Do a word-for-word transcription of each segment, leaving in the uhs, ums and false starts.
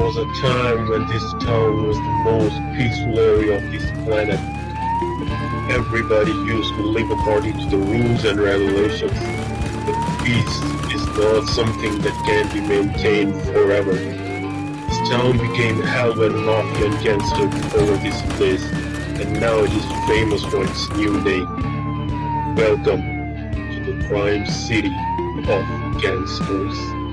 was a time when this town was the most peaceful area of this planet. Everybody used to live according to the rules and regulations. But peace is not something that can be maintained forever. This town became hell when mafia and gangster took over this place, and now it is famous for its new name. Welcome to the crime city of gangsters.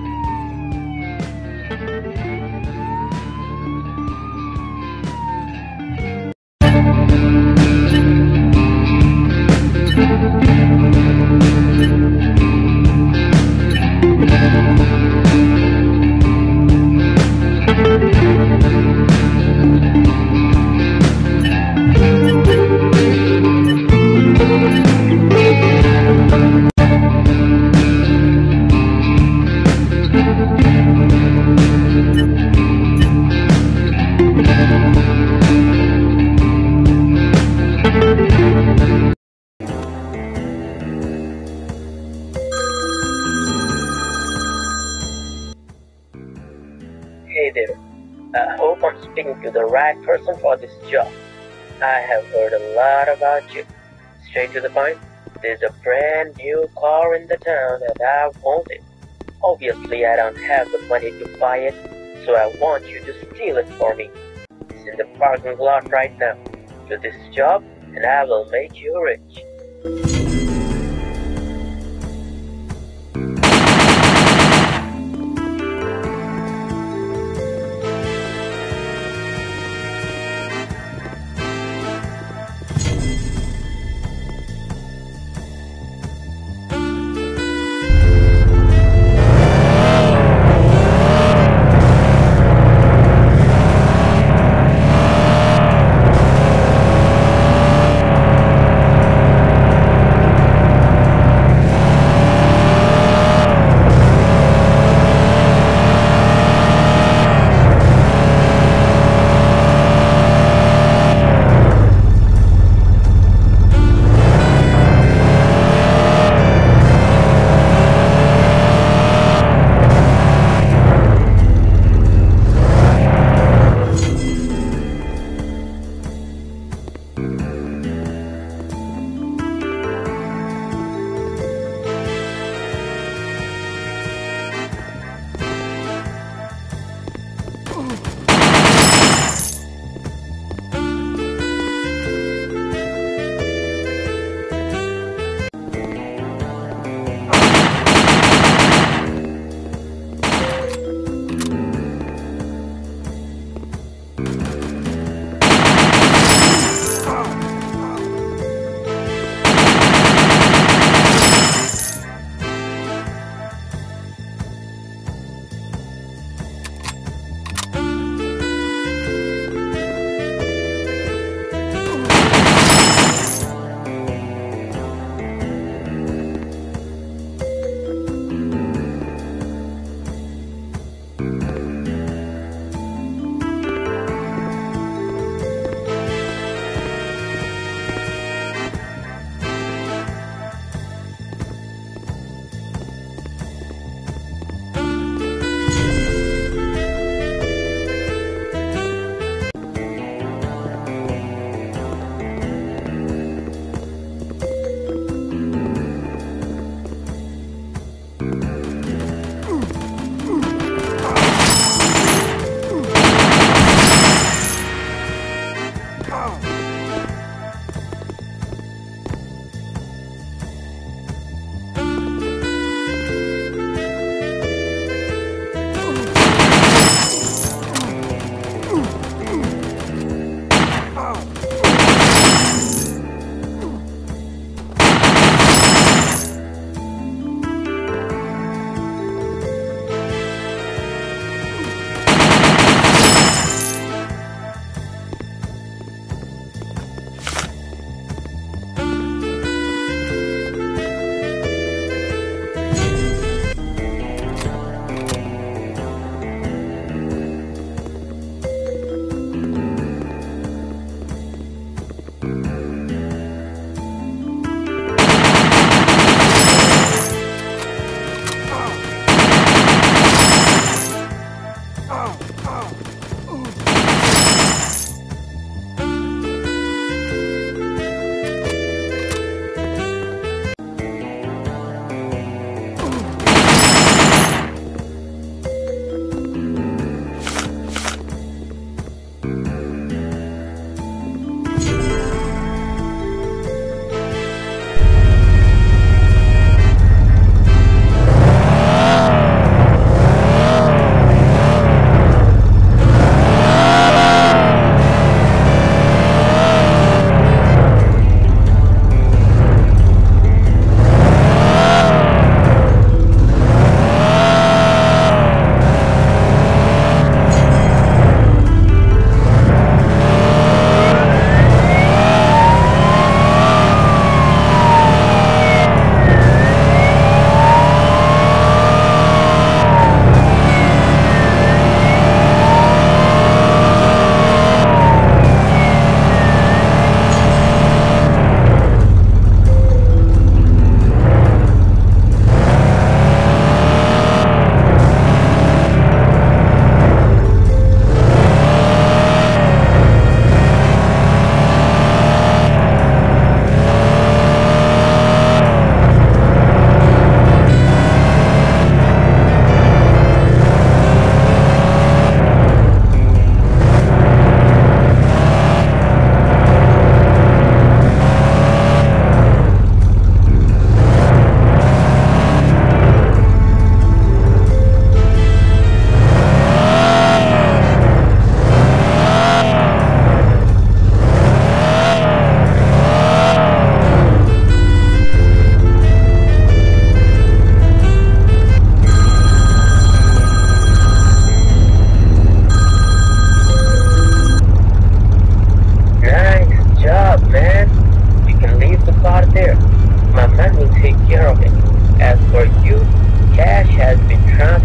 Hey there, I hope I'm speaking to the right person for this job. I have heard a lot about you. Straight to the point, there's a brand new car in the town and I want it. Obviously I don't have the money to buy it, so I want you to steal it for me. It's in the parking lot right now. Do this job and I will make you rich.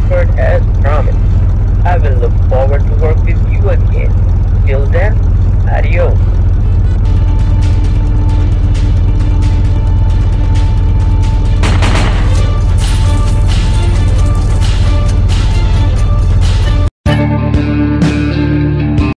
effort as promised. I will look forward to work with you again.